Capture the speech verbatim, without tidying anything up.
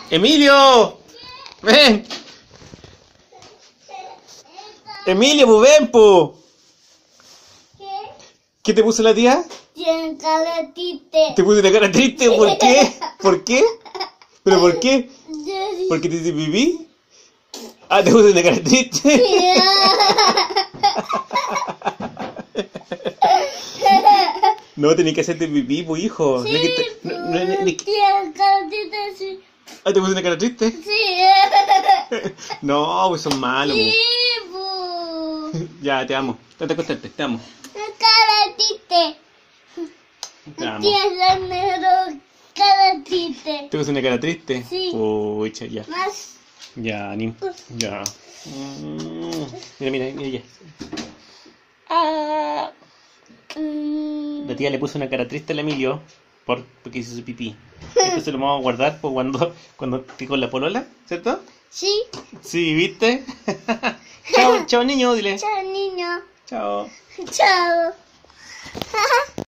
¡Emilio! ¡Ven! ¡Emilio, pues ven, po! ¿Qué? ¿Qué te puso la tía? Tiene cara triste. ¿Te puso una cara triste? ¿Por qué? ¿Por qué? ¿Pero por qué? ¿Porque te hice pipí? Ah, te puso una cara triste. No, tenés que hacerte pipí, pues, hijo. Sí, No es que te- no- no- no- no es que- tiene cara triste, sí. Ah, ¿te puso una cara triste? Sí. No, pues son malos, Sí, pues. bu. Ya, te amo. Trata de acostarte, te amo. Cara triste. Te amo. Tiene negro, cara triste. ¿Te puso una cara triste? Sí. Pucha, ya. Más. Ya, Nim. Ya. Mm. Mira, mira, mira ya. Ah. mm, La tía le puso una cara triste al Emilio por, porque hizo su pipí. Esto se lo vamos a guardar por cuando, cuando esté con la polola, ¿cierto? Sí. Sí, ¿viste? Chao, chao niño, dile. Chao, niño. Chao. Chao.